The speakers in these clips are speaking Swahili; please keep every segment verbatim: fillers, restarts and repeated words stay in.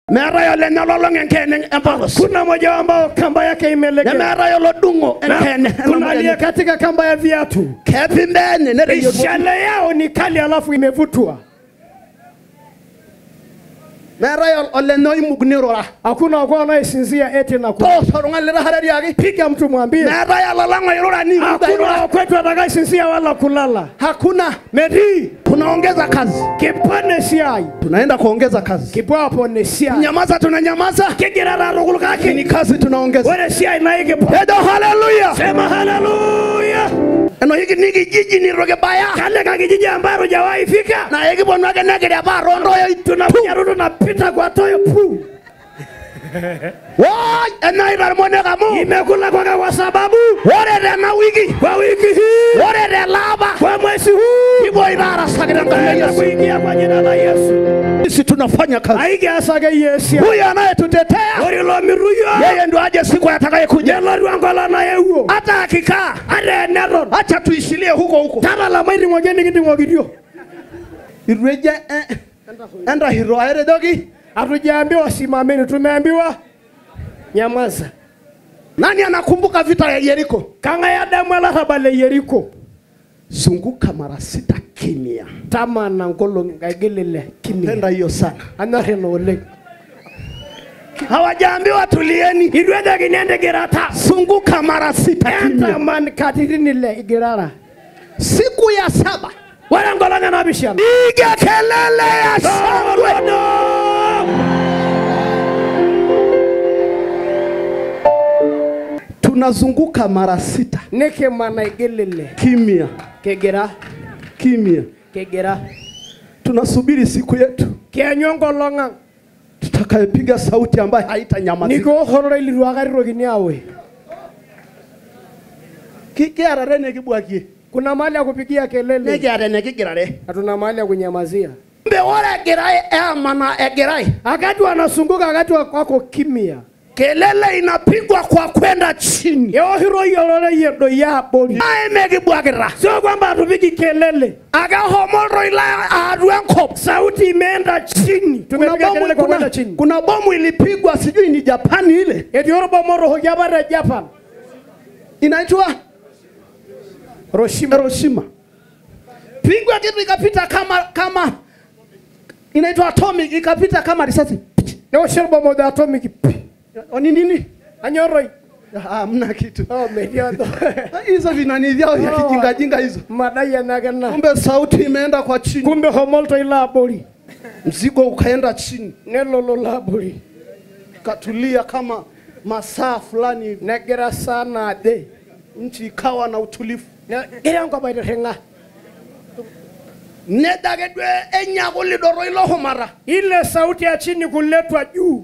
Mera yole nyololong enkene empolos. Kuna moja ambao kamba yake imelegea. Mera yolo dungo enkene. Kuna aliye katika kamba ya viatu. Kepimbene nere yodo. Ishale yao ni kali alafu imevutwa. Mera yole noi mugnirora. Hakuna wakua anayesinzia eti na kwa. To sorunga lera harari yagi. Piga mtu mwambie. Mera yala lango yorora ni. Hakuna wakwetu atakayesinzia wala kulala. Hakuna. Medi. Tunaongeza kazi. Kipane siai. Tunaenda kuongeza kazi. Kipapo ni siai. Nyamaza tunanyamaza. Kigirara rugulukaki. Ni kazi tunaongeza. Wale siai na hiki. Edo hallelujah. Sema hallelujah. Eno hiki niki jiji ni roge baya. Kale kakijiji ambaro jawahi fika. Na hiki bono wake negede hapa rondo yo. Tunapiga rudu na pita kwa toyo. Puu. Woi, ena ibarmone kamu. Imekula kwa kwa sababu. Wore de na wiki. Kwa wiki hii. Wore de laba. Kwa mwezi huu. Ibo ibara sakira kwa Yesu. Kuingia kwa jina la Yesu. Sisi tunafanya kazi. Haige asage Yesu. Huyu anayetutetea. Wori lo miruyo. Yeye ndo aje siku atakayekuja. Nelo ruangola na yeuo. Hata akikaa. Ade neron. Acha tuishilie huko huko. Tama la mairi mwageni kiti mwagidio. Irweje eh. Enda hiro aere dogi. Hatujaambiwa simameni, tumeambiwa nyamaza. Nani anakumbuka vita ya Yeriko? Kanga ya damu ala habale Yeriko. Zunguka mara sita kimya. Tama na ngolo ngagelele kimya. Penda hiyo sana. Anare no ole. Hawajaambiwa tulieni. Irweda ginende gerata. Zunguka mara sita kimya. Enta man katirini le igirara. Siku ya saba. Wala ngolanga na bishana. Piga kelele ya shangwe. Tunazunguka mara sita. Neke mana igelele. Kimya. Kegera. Kimya. Kegera. Tunasubiri siku yetu. Kianyongo longa. Tutakayepiga sauti ambayo haitanyamazika. Niko horora iliruagari rogini awe. Kiki ararene kibwakie. Kuna mahali ya kupigia kelele. Nege arene kigirare. Hatuna mahali ya kunyamazia. Mbe wala girai eh mana eh girai. Akati wanasunguka akati wako kimya. Kelele inapigwa kwa kwenda chini. Yo hiro yolole yedo ya boli. Mae megi bwagira. Sio kwamba tupigi kelele. Aga homoro ila aduenko. Sauti imeenda chini. Tumepiga kelele kwa kwenda chini. Kuna bomu ilipigwa sijui ni Japani ile. Eti yorobo moro hojabara Japan. Inaitwa Hiroshima. Hiroshima. Pigwa kitu ikapita kama kama inaitwa atomic ikapita kama risasi. Ndio shirbo moja atomic. Oni nini? Anyoroi. Ah, mna kitu. Oh, mediado. Hizo vinani vyao ya kijinga jinga hizo. Madai yanagana. Kumbe sauti imeenda kwa chini. Kumbe homolto ila boli. Mzigo ukaenda chini. Nelo lo la boli. Katulia kama masaa fulani. Negera sana de. Nchi ikawa na utulivu. Ngira ngo baide renga. Nedagedwe enya kulidoro ilo homara. Ile sauti ya chini kuletwa juu.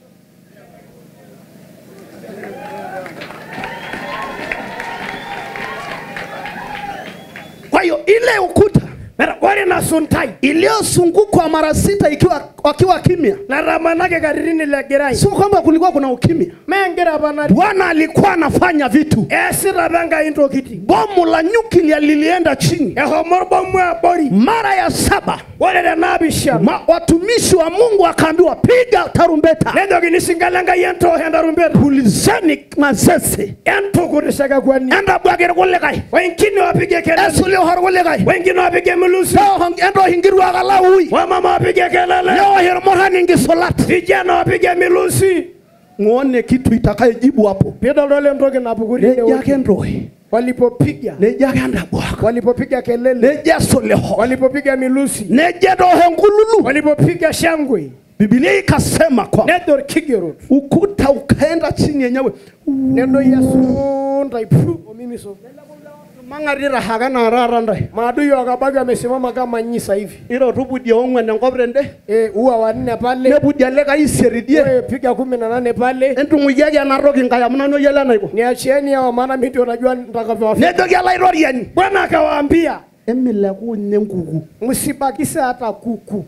Kwa hiyo ile ukuta mera wale na suntai iliyozungukwa mara sita ikiwa wakiwa kimya. Na ramanake karirini le gerai. Sio kwamba kulikuwa kuna ukimya. Mengera banari. Bwana alikuwa anafanya vitu. Esira banga into kiti. Bomu la nyuklia lilienda chini. Eho morbomu ya bori. Mara ya saba. Wale na nabisha. Ma, watumishi wa Mungu akaambiwa piga tarumbeta. Nendo kinisingalanga yento henda rumbeta. Pulizeni mazese. Yento kurishaga kwani. Enda bwagere kulekai. Wengine wapige kelele. Esuli hor kulekai. Wengine wapige mulusi. Endo hingiru agala ui. Wamama wapige kelele. Leo hir mohani ngisolat. Vijana wapige milusi. Muone kitu itakayejibu hapo. Pida dole ndoge na buguri ne yake ndoi. Walipopiga. Ne yake ndabwaka. Walipopiga kelele. Ne jasoleho. Walipopiga milusi. Ne jedohe ngululu. Walipopiga shangwe. Biblia ikasema kwa Nedor kigero. Ukuta ukaenda chini yenyewe. Nendo Yesu ndaipu omimiso. Mangarira hagana rara ndai. Maadui wakabaga amesimama kama nyisa hivi. Iro rubudi ongwe na ngobrende. Eh uwa wanne pale. Nebudi alega iseridie. Wewe piga kumi na nane pale. Entungu yake anaroki ngaya mnano yela naiko. Niachieni hao maana mimi ndio najua nitakavyowafi. Nedogi ala iroriani. Bwana akawaambia, emile kunye ngugu. Msibakise hata kuku.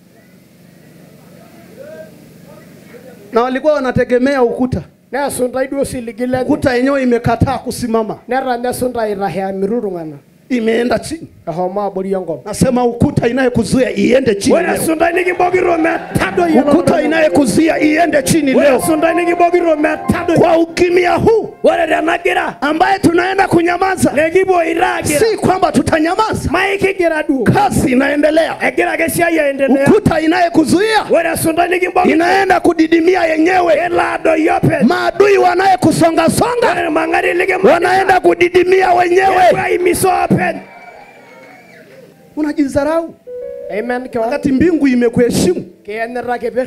Na walikuwa wanategemea ukuta. Na sunda idu siligile. Ukuta yenyewe imekataa kusimama. Nera na sunda irahia mirurungana. imeenda chini. Ahoma abori enkop. Nasema ukuta inayekuzuia iende chini. Ore sunda nikibogiro metado leo. Ukuta inayekuzuia iende chini leo. Ore sunda nikibogiro metado. Kwa ukimya huu ore tenagira ambaye tunaenda kunyamaza, nekibo iragira si kwamba tutanyamaza. Maikigira du. Kazi inaendelea. Egira ke siai yaendelea. Ukuta inayekuzuia ore sunda nikibogiro inaenda kudidimia yenyewe. Elado yope. Maadui wanayekusonga songa ore mangari likimba wanaenda kudidimia wenyewe. Kwa imisopen. Unajidharau. Amen. Wakati mbingu imekuheshimu. Kienera keper.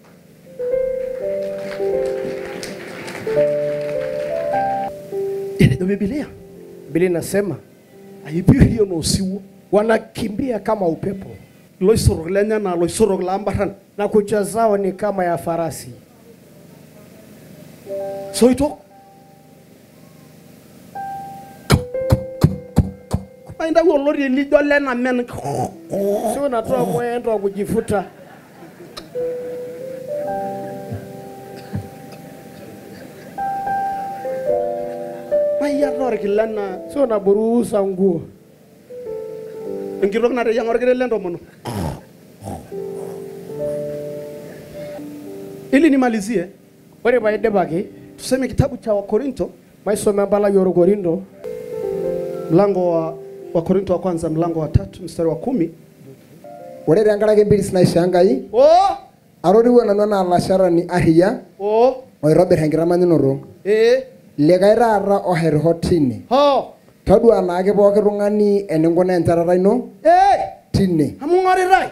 Ile Biblia. Biblia inasema aipirio no siwo. Wanakimbia kama upepo. Loisorok lenya na loisorok lambaran. Na kucha zao ni kama ya farasi. Soito. Ainda wolori elijo lena men. Sio unatoa mwendo wa kujifuta. Maya lori kilana. Sio unaburusa nguo. Ngirok na yang orgere lendo mono. Ili nimalizie. Ore baide baki. Tuseme kitabu cha Wakorinto. Maisome mbala yoro Korinto. Mlango wa Wakorinto wa kwanza mlango wa tatu mstari wa kumi. Ore tenkaraki mpiris naishangai. Oh! Aroriwo nanu enaa lasharani arriyia. Oh! Oitobir enkitamanyunoto. Eh! Likae taata oherho tine. Ho! Todua naake pooki tung'ani eninkuna enchatata ino. Eh! Tine. Amung'oritai.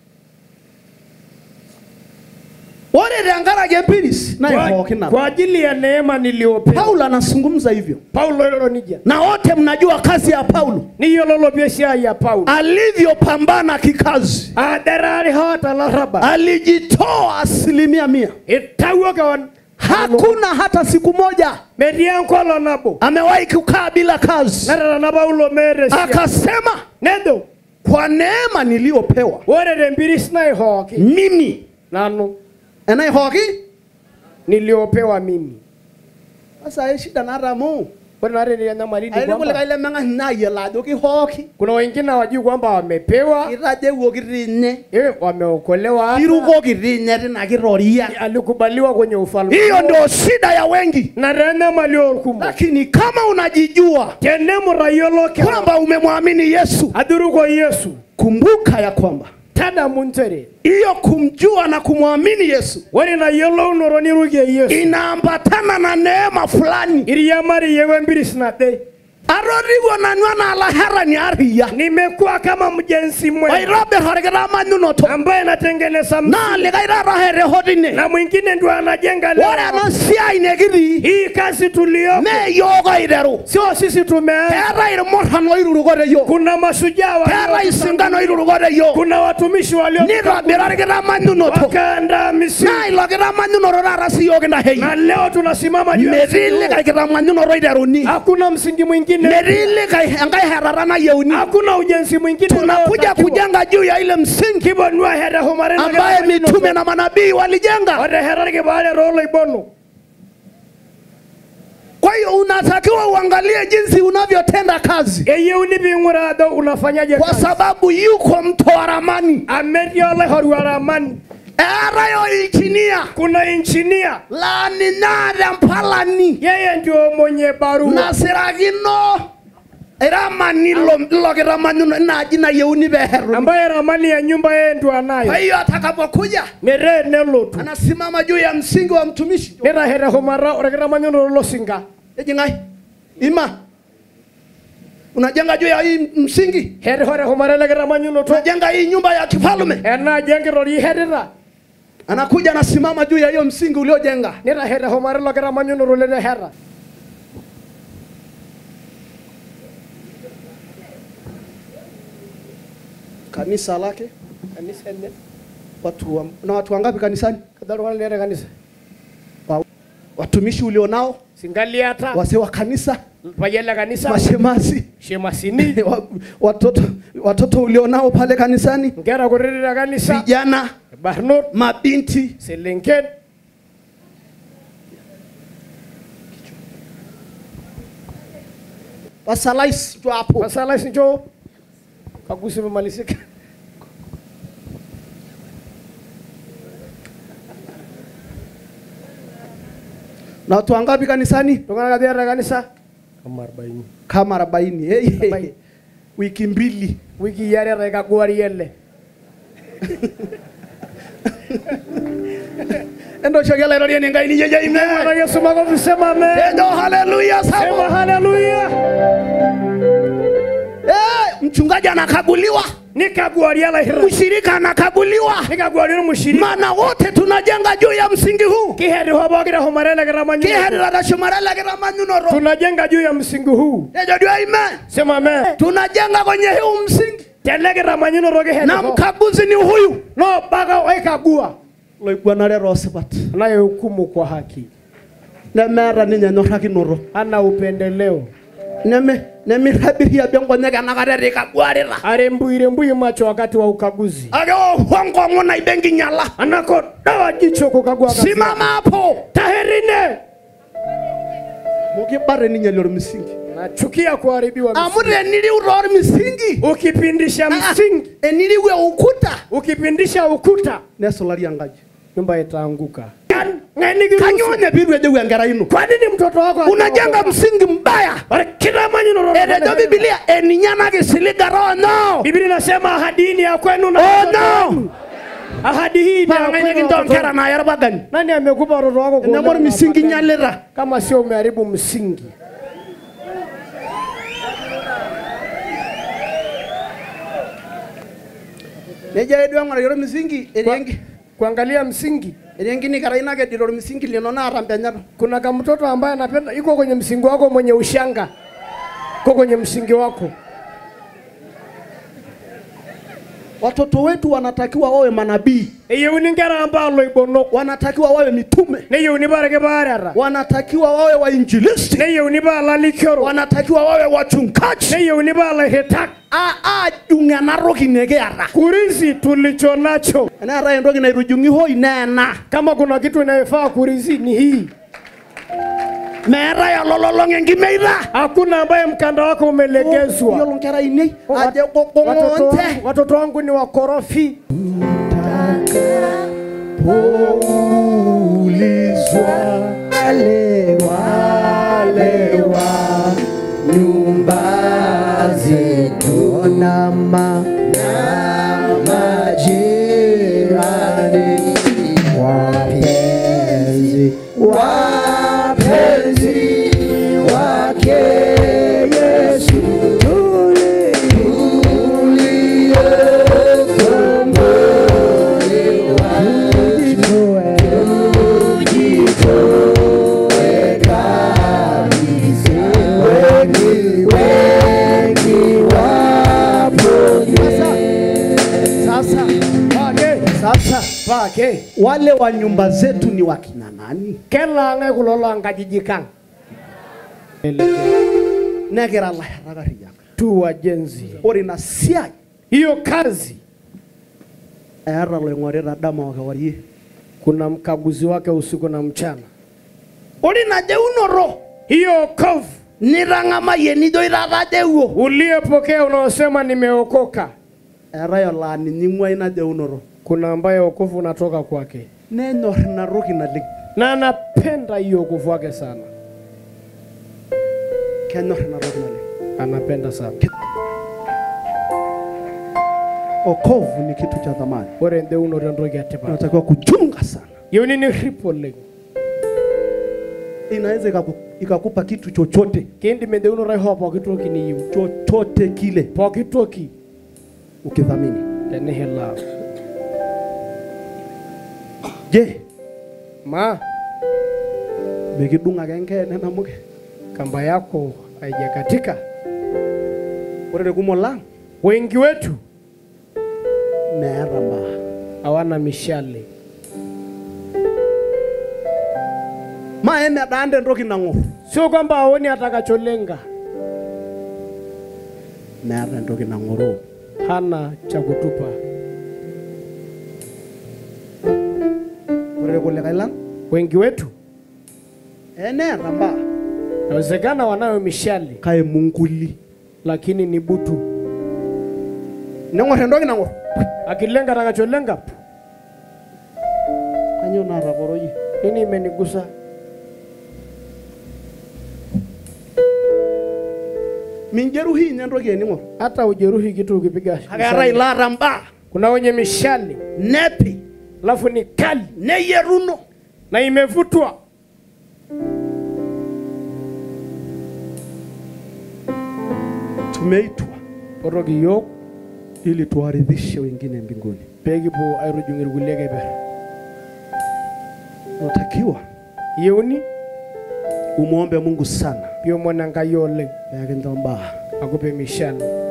Ore tenkaraki mpiris naipooki nabo. Kwa ajili ya neema niliyopewa. Paulo anazungumza hivyo. Paulo lolo nija. Na wote mnajua kazi ya Paulo. Niyo lolo biashara ya Paulo. Alivyopambana kikazi. Aderari hata la raba. Alijitoa asilimia mia. Itawo kawan. Hakuna hata siku moja mediankolo nabo amewahi kukaa bila kazi. Nara na Paulo mere. Akasema nendo kwa neema niliyopewa. Ore rembiris na ihoki. Mimi nanu ena ihoki niliopewa mimi. Sasa shida na ramu. Kuna nare ni nyama lini kwamba. Aile kule menga na yela doki hoki. Kuna wengine hawajui kwamba wamepewa. Iraje wogirinye. Eh wameokolewa. Kirugo girinye tena kiroria. Alikubaliwa kwenye ufalme. Hiyo ndio shida ya wengi. Na rene malio kumba. Lakini kama unajijua tene murayoloke kwamba umemwamini Yesu. Aduru kwa Yesu. Kumbuka ya kwamba tada muntere. Iyo kumjua na kumwamini Yesu. Wani na yolo unoroni ruge Yesu. Inaambatana na neema fulani. Iriyamari yewe mbiris na te. Arorigo na nwana ala hera ni ariya. Nimekuwa kama mjenzi mwema. Wairobe harigara manyunoto. Ambaye natengeneza msingi. Na ligaira rahere hodine. Na mwingine ndio anajenga leo. Wale anasia inegiri. Hii kazi tuliyoko. Me yoga idero. Sio sisi tumeanza. Hera irumorhano irurugore yo. Kuna mashujaa walio. Hera isingano irurugore yo. Kuna watumishi walio. Nira birarigara manyunoto. Wakaanda misi. Na ilogira manyunoro rarasi yoga na hei. Na leo tunasimama juu. Merili kagira manyunoro ideruni. Hakuna msingi mwingine. Merili kai herarana yeuni. Hakuna ujenzi mwingine. Tunakuja kujenga juu ya ile msingi kibonwa hera homare ambaye mitume na manabii walijenga. Ore hera ke bale rolo ibono. Kwa hiyo unatakiwa uangalie jinsi unavyotenda kazi. Eye unibingura do unafanyaje kazi? Kwa sababu yuko mtoa ramani. Amedio le horu ramani. Erayo injinia. Kuna injinia. La ninada mpalani. Yeye ndio mwenye barua. Na siragino. Ramani lo lo ramani na jina yeuni beheru. Ambaye ramani ya nyumba yeye ndio anayo. Kwa hiyo atakapokuja mere nelo tu. Anasimama juu ya msingi wa mtumishi. Nera hera homara ore ramani lo singa. Ejingai. Ima. Unajenga juu ya hii msingi. Hera hora homara le ramani lo tu. Unajenga hii nyumba ya kifalme. Ena jenga roli hera. Anakuja anasimama juu ya hiyo msingi uliojenga. Nera hera homara le ramani lo le hera. Kanisa lake kanisa nne watu wa, na watu wangapi kanisani? Kadaro wale kanisa. Watumishi ulionao singali hata wase wa kanisa pajela kanisa mashemasi shemasini watoto watoto ulionao pale kanisani ngera kurira kanisa vijana barnot mabinti selenken Wasalais tu hapo. Wasalais njoo. Kagusi umemalizika. Na watu wangapi kanisani? Tungana kadhiara kanisa? Kama arobaini. Kama arobaini. Hey, hey. Wiki mbili. Wiki yare reka kuari yele. Endo shagala ndo ni ngai ni jeje ime. Bwana Yesu makofi sema amen. Endo haleluya Sema sema. haleluya. Eh, mchungaji anakaguliwa. Nikaguaria la hira. Mshirika anakaguliwa. Nikaguaria mshirika. Maana wote tunajenga juu ya msingi huu. Kiheri hobogira homarela garamanyu. Kiheri la shumarela garamanyu noro. Tunajenga juu ya msingi huu. Ejo ndio ime. Sema amen. Tunajenga kwenye huu msingi. Telegera manyino roge heri. Na mkaguzi ni huyu. No baga waikagua. Loikuwa na rero sipat. Naye hukumu kwa haki. Na mera ninya nyoraki noro. Ana upendeleo. Neme neme habiria bengo nyaka nakare kagwarira. Arembuire mbui macho wakati wa ukaguzi. Ago hongo ngona ibengi nyala. Anako dawa jicho kukagua kazi. Simama hapo. Taherine. Mukibare ninya lor msingi. Nachukia kuharibiwa msingi. Amure nili uror msingi. Ukipindisha msingi. E niliwe ukuta. Ukipindisha ukuta. Nesolari angaji. Nyumba itaanguka. Kanyonya birwe de wengara inu. Kwa nini mtoto wako unajenga msingi mbaya? Kila manyino roho. Erejo Biblia eninyana kisiliga roho no. Biblia inasema ahadi ya kwenu na oh no. Ahadi hii ni ya kwenu na yarabagani. Nani amekupa roho wako kwa nini msingi nyalera? Kama sio umeharibu msingi. Neja edu ngara yoro msingi erengi kuangalia msingi. Erengi ni karaina ke dilo msingi linona arampenyana. Kuna kama mtoto ambaye anapenda iko kwenye msingi wako mwenye ushanga. Iko kwenye msingi wako. Watoto wetu wanatakiwa wawe manabii. Eyo ningara ambalo ibono wanatakiwa wawe mitume. Neyo nibareke barara. Wanatakiwa wawe wainjilisti. Neyo nibala likero. Wanatakiwa wawe wachungaji. Neyo nibala hetak. A a jungana roki negeara. Kurizi tulicho nacho. Na rai ndogi na irujungi hoi nena. Kama kuna kitu inayofaa kurizi ni hii. Mera ya lololonge ngimeira. Hakuna ambaye mkanda wako umelegezwa. Hiyo longera ini. Aje kokongonte. Watoto wangu ni wakorofi. Ulizwa alewa lewa nyumba zetu na ma na majirani wapenzi wapenzi wake Yesu Pake wale wa nyumba zetu ni wakina nani? Kela ngai kulola ngajijikang. Negera Allah ragariya. Tu wajenzi. Ori na siai. Hiyo kazi. Era lo ngorera dama wakawarie. Kuna mkaguzi wake usiku na mchana. Ori na jeunoro. Hiyo kovu. Nirangama yeni do iragadewo. Uliyepokea unaosema nimeokoka. Era yo la ni nyimwa ina jeunoro. Kuna ambaye wokovu unatoka kwake. Neno na roki na lig. Na anapenda hiyo wokovu wake sana. Keno na roki na lig. Anapenda sana. Wokovu ni kitu cha thamani. Ore ndio unorondoge atiba. Unatakiwa kuchunga sana. Yoni ni ripole. Inaweza ikakupa kitu chochote. Kendi mende unorai hapo kitu kini chochote kile. Po kitu ki ukithamini. Tene hela. Je, ma megidunga genge nena muke kamba yako haijakatika. Ore kumola wengi wetu meramba hawana mishale. Maeme dande ndoki nango. Sio kwamba haoni atakacholenga. Meramba ndoki nangoro. Hana cha kutupa. Ore kule kailan wengi wetu ene ramba Inawezekana wanayo mishale kae munguli. lakini ni butu. Nengor endoki nangor. Akilenga takacholenga. Kanyo naraporoji. Nini imenigusa? Minjeruhi nyendoki eningor. Hata ujeruhi kitu ukipiga. Kagara ilara mba. Kuna wenye mishale Nepi. alafu ni kali Neyeruno. na imevutwa. Tumeitwa Orogi yok ili tuwaridhishe wengine mbinguni. pegipo airujungir gulege ber. Unatakiwa Yeuni umuombe Mungu sana. pio mwana ngayole Yakintomba. akupe mishale.